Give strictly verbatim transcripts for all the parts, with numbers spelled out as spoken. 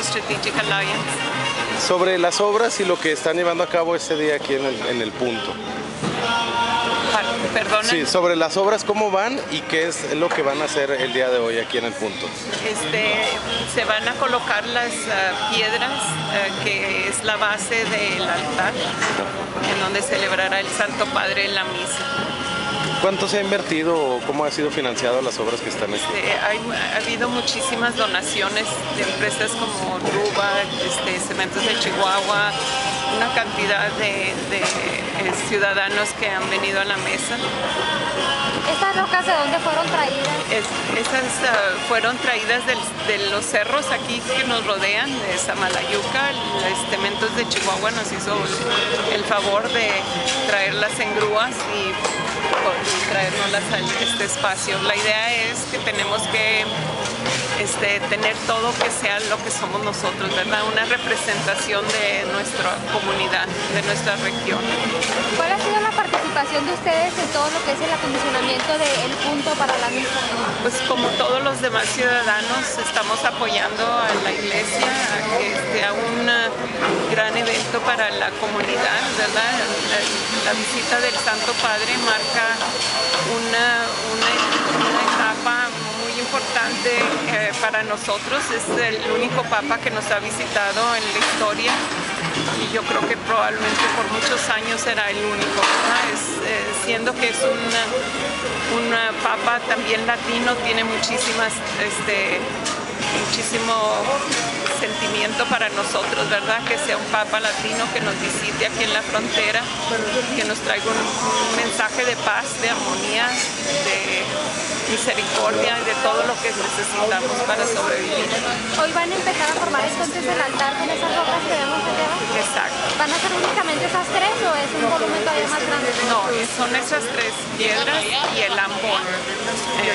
Mexico Strategic Alliance. Sobre las obras y lo que están llevando a cabo este día aquí en el, en el punto. Perdón. Sí, sobre las obras, ¿cómo van y qué es lo que van a hacer el día de hoy aquí en el punto? Este, se van a colocar las uh, piedras, uh, que es la base del altar, en donde celebrará el Santo Padre en la misa. ¿Cuánto se ha invertido o cómo ha sido financiado las obras que están aquí? Este, hay, ha habido muchísimas donaciones de empresas como Ruba, este, Cementos de Chihuahua, una cantidad de, de eh, ciudadanos que han venido a la mesa. ¿Estas rocas de dónde fueron traídas? Es, esas uh, fueron traídas del, de los cerros aquí que nos rodean, de Samalayuca. Los Cementos de Chihuahua nos hizo el, el favor de traerlas en grúas y, y traernoslas a este espacio. La idea es que tenemos que Este, tener todo que sea lo que somos nosotros, ¿verdad? Una representación de nuestra comunidad, de nuestra región. ¿Cuál ha sido la participación de ustedes en todo lo que es el acondicionamiento del punto para la misa? Pues como todos los demás ciudadanos, estamos apoyando a la iglesia a que sea un gran evento para la comunidad, ¿verdad? La, la visita del Santo Padre marca una, una, una etapa muy importante eh, para nosotros. Es el único papa que nos ha visitado en la historia y yo creo que probablemente por muchos años será el único, ¿verdad? Es, eh, siendo que es una, un papa también latino, tiene muchísimas este, muchísimo sentimiento para nosotros, ¿verdad? Que sea un papa latino que nos visite aquí en la frontera, que nos traiga un, un mensaje de paz, de armonía, de misericordia y de todo lo que necesitamos para sobrevivir. Hoy van a empezar a formar entonces el altar con esas rocas que vemos allá. Exacto. ¿Van a ser únicamente esas tres o es un volumen todavía más grande? No, son esas tres piedras y el ambón. Eh,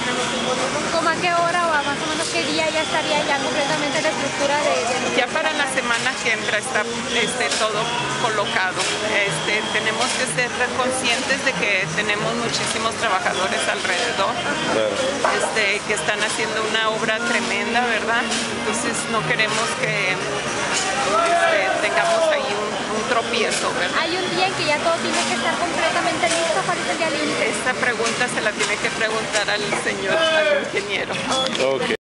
¿Cómo a qué hora o a más o menos qué día ya estaría ya completamente la estructura de, de... Ya para la semana que entra está este, todo colocado. Este, tenemos que ser conscientes de que tenemos muchísimos trabajadores alrededor, este, que están haciendo una obra tremenda, ¿verdad? Entonces no queremos que este, tengamos ahí un, un tropiezo, ¿verdad? ¿Hay un día en que ya todo tiene que estar completamente listo? ¿Cuál es el día límite? Esta pregunta se la tiene que preguntar al señor, al ingeniero. Okay.